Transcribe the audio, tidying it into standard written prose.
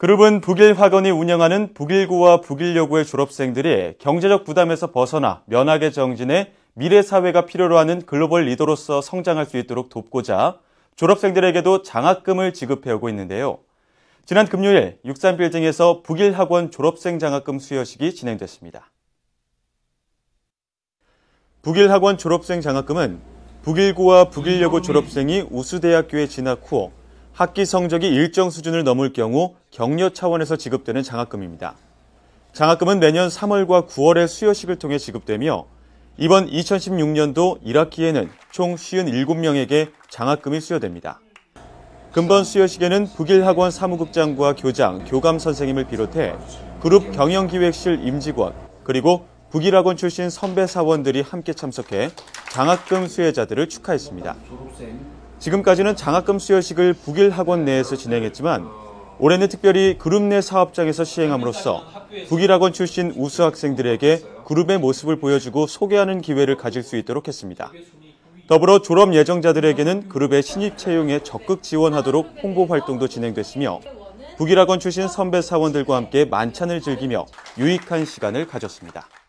그룹은 북일학원이 운영하는 북일고와 북일여고의 졸업생들이 경제적 부담에서 벗어나 면학에 정진해 미래 사회가 필요로 하는 글로벌 리더로서 성장할 수 있도록 돕고자 졸업생들에게도 장학금을 지급해오고 있는데요. 지난 금요일 63빌딩에서 북일학원 졸업생 장학금 수여식이 진행됐습니다. 북일학원 졸업생 장학금은 북일고와 북일여고 졸업생이 우수대학교에 진학 후 학기 성적이 일정 수준을 넘을 경우 격려 차원에서 지급되는 장학금입니다. 장학금은 매년 3월과 9월에 수여식을 통해 지급되며 이번 2016년도 1학기에는 총 57명에게 장학금이 수여됩니다. 금번 수여식에는 북일학원 사무국장과 교장, 교감 선생님을 비롯해 그룹 경영기획실 임직원, 그리고 북일학원 출신 선배 사원들이 함께 참석해 장학금 수혜자들을 축하했습니다. 지금까지는 장학금 수여식을 북일학원 내에서 진행했지만 올해는 특별히 그룹 내 사업장에서 시행함으로써 북일학원 출신 우수 학생들에게 그룹의 모습을 보여주고 소개하는 기회를 가질 수 있도록 했습니다. 더불어 졸업 예정자들에게는 그룹의 신입 채용에 적극 지원하도록 홍보 활동도 진행됐으며 북일학원 출신 선배 사원들과 함께 만찬을 즐기며 유익한 시간을 가졌습니다.